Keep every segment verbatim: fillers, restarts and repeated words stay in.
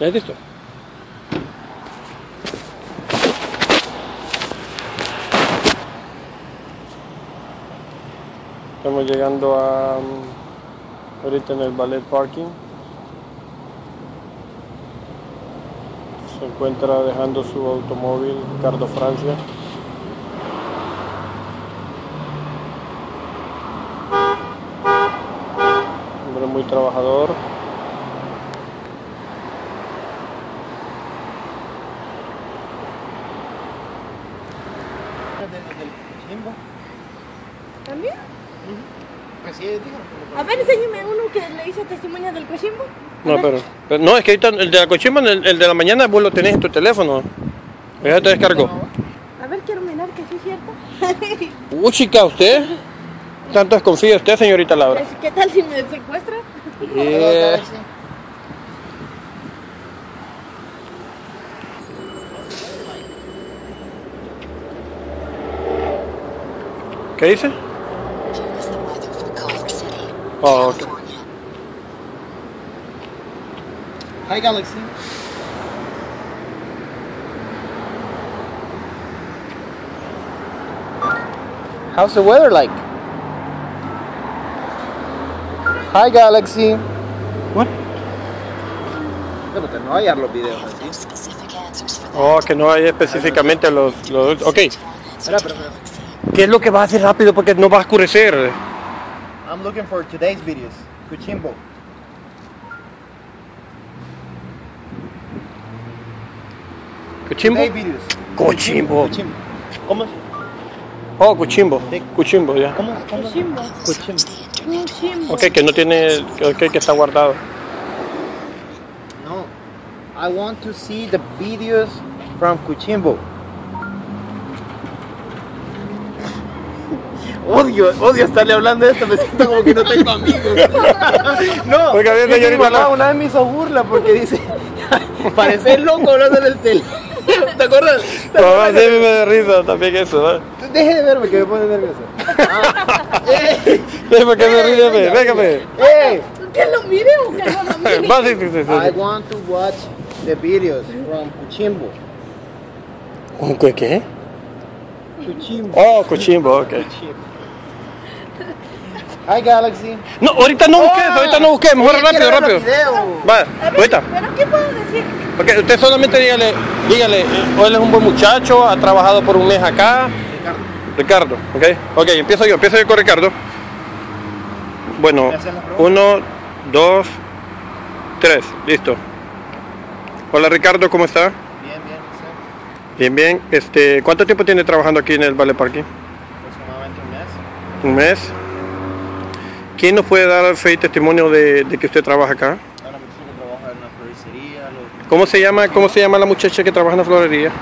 ¿Ya listo? Estamos llegando a ahorita en el Ballet Parking. Se encuentra dejando su automóvil Ricardo Francia. Hombre muy trabajador. ¿También? Uh-huh. Así es, digo. A ver, enséñame uno que le hizo testimonio del cochimbo. No, pero, pero no, es que ahorita el de la cochimba, el, el de la mañana vos lo tenés en tu teléfono. Ya te descargó. A ver, quiero mirar que sí es cierto. Uh, chica, ¿usted? ¿Tanto desconfía usted, señorita Laura? ¿Qué tal si me secuestra? Yeah. ¿Qué dice? Oh, okay. Hi, Galaxy. How's the weather like? Hi, Galaxy. What? Bueno, que no hay los videos así. Oh, que no hay específicamente los... los ok. Espera, espera, espera. ¿Qué es lo que va a hacer rápido porque no va a oscurecer? I'm looking for today's videos. Cochimbo. ¿Cochimbo? Today videos. Cochimbo. Cochimbo. ¿Cómo es? Oh, cochimbo. Sí. Cochimbo, ya. ¿Cómo es? ¿Cómo es? Cochimbo. Cochimbo. Cochimbo. Ok, que no tiene... Ok, que está guardado. No. I want to see the videos from Cochimbo. Odio, odio estarle hablando de esto, me siento como que no tengo amigos. No, Oiga, bien, es que mi señorita, mamá no. una vez me hizo burla porque dice, parece loco hablando del tele. ¿Te acuerdas? ¿Te No, acuerdas sí que- me da risa también eso, ¿no? Deje de verme que me pone nervioso. Ah, ¡Ey! Sí, ¿por qué me ríe? venga, Véngame. ¡Ey! ¿Que lo mire o que no lo mire? Va, sí, sí, sí, sí. I want to watch the videos from Cochimbo. ¿Un qué? ¿Qué? Cochimbo. Oh, cochimbo, ok. Cochimbo. Hi, Galaxy. No, ahorita no busques, Oh, ahorita no busques, mejor ella rápido, quiere ver rápido. los videos. Va, A ver, ahorita. ¿pero qué puedo decir? Porque usted solamente dígale, dígale, eh, él es un buen muchacho, ha trabajado por un mes acá. Ricardo. Ricardo, ok, ok, empiezo yo, empiezo yo con Ricardo. Bueno, ¿Me hacen la pregunta? uno, dos, tres, listo. Hola Ricardo, ¿cómo está? Bien, bien, sí. Bien, bien. Este, ¿cuánto tiempo tiene trabajando aquí en el Ballet Parking? Aproximadamente un mes. Un mes. ¿Quién nos puede dar fe y testimonio de, de que usted trabaja acá? Una muchacha que trabaja en la floristería. Los... ¿Cómo se llama, cómo se llama la muchacha que trabaja en la florería?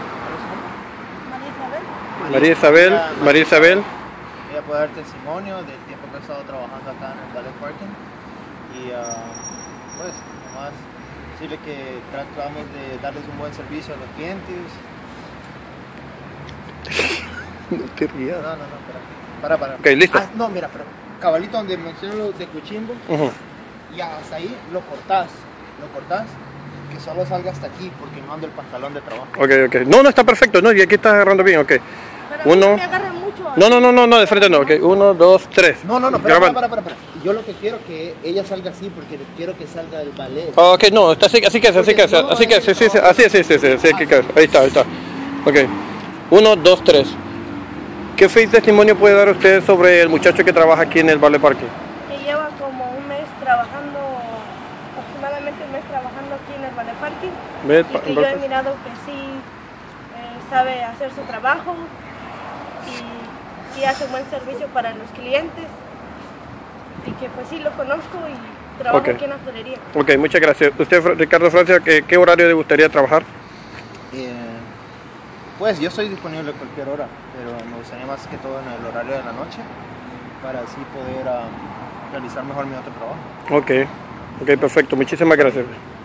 María Isabel. María Isabel, María Isabel. Ella puede dar testimonio del tiempo que he estado trabajando acá en el Ballet Parking. Y uh, pues, nomás decirle que tratamos de darles un buen servicio a los clientes. No te rías. No, no, no, espera. Para, para. Ok, listo. Ah, no, mira, pero cabalito donde menciono lo de Cochimbo, Ujú. y hasta ahí lo cortás. Lo cortás, que solo salga hasta aquí, porque no ando el pantalón de trabajo. Ok, ok. No, no, está perfecto, no, y aquí estás agarrando bien, ok. Pero Uno. no me agarra mucho. No, no, no, no, no, de frente no, ok. Uno, dos, tres. No, no, no, para, Grabando. para, para, para. Yo lo que quiero es que ella salga así, porque quiero que salga el ballet. Ok, no, está así, así que es, así que es, así que es, sí, sí, sí, así es, sí, sí, sí, sí, que es. Ahí está, ahí está. Ok. Uno, dos, tres. ¿Qué fe y testimonio puede dar usted sobre el muchacho que trabaja aquí en el Ballet Parking? Que lleva como un mes trabajando, aproximadamente un mes trabajando aquí en el Ballet Parking. Ve, Y pa- que yo he mirado que sí eh, sabe hacer su trabajo y, y hace buen servicio para los clientes. Y que pues sí lo conozco y trabajo Ok. aquí en la florería. Ok, muchas gracias. Usted, Ricardo Francia, ¿qué, qué horario le gustaría trabajar? Eh, pues yo estoy disponible a cualquier hora, pero me gustaría más que todo en el horario de la noche, para así poder ah, realizar mejor mi otro trabajo. Ok, ok, perfecto. Muchísimas gracias.